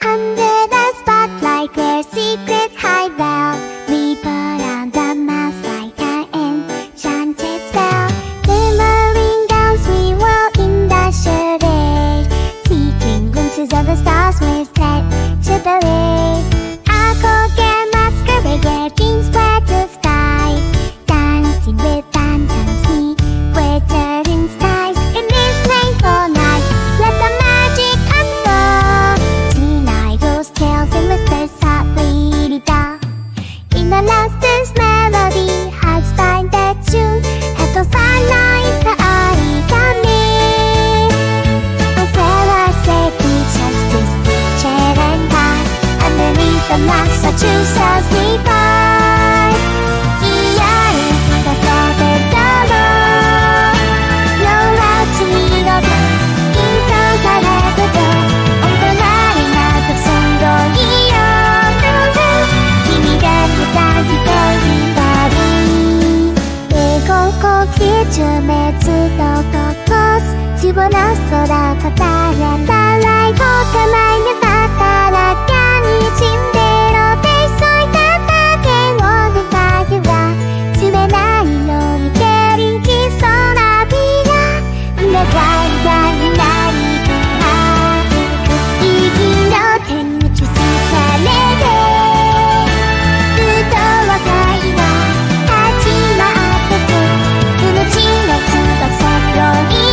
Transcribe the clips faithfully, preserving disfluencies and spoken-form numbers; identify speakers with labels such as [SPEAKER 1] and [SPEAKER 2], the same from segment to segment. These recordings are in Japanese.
[SPEAKER 1] Under the spotlight where secrets hide well, we put on the mask like an enchanted spell. Glimmering gowns we wore in the charade, seeking glimpses of the stars we fled to the lake. Akogare masquerade where dreams were the skies, dancing with lanterns we waited in skies. In this playful night, let the magic unfold. Tonight those tales and whispers softly retell. In the lustrous melody, hearts find their tune. At the sunlight, the origami. The sailors say teachers to share and hide. Underneath the mask, our true selves we find. Yeah, the thought of the road. No route to lead or go. Into the level on the line of the sun, go beyond the zoo. 君が答え一人ばり。英語呼吸中滅度とコース。シボナストラ語れたらいほかないの宝がにじんでろでそいただけを願いは冷ないのに照りきそうなビラ願いがいないく息の手に打ち刺されてずっと若いは始まってく命の翼の色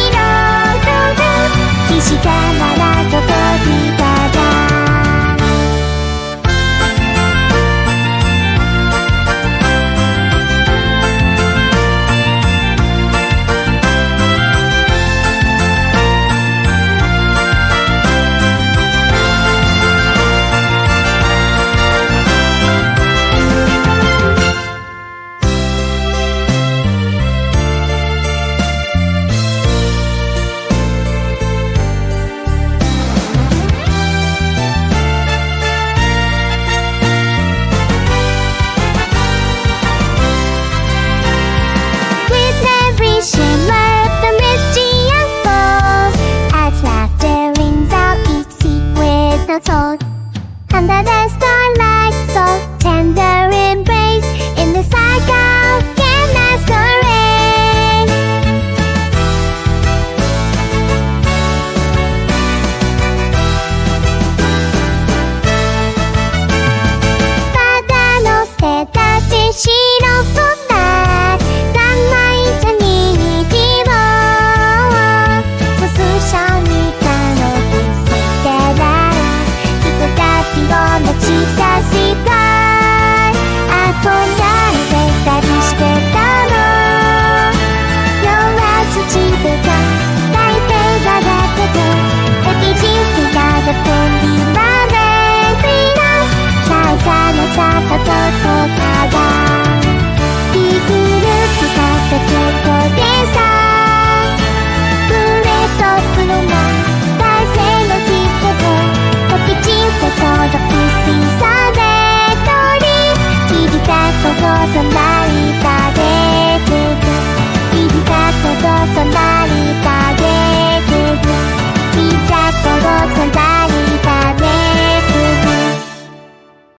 [SPEAKER 1] 岸から届いたらUnder the starlight, so tender embrace in the cycle can masquerade. Pada no seta si shiro futa, danai chani ni diwo. Susu ni kano kisutera. の小さしかい憧れて旅してたの夜は土とか大抵がだけどエビ人生がどこにまでフリーランスさいさのさたとこからビーグルスかって結構でさブレッドするの大勢の人と時人生そうだ不審さで通り響いたここさな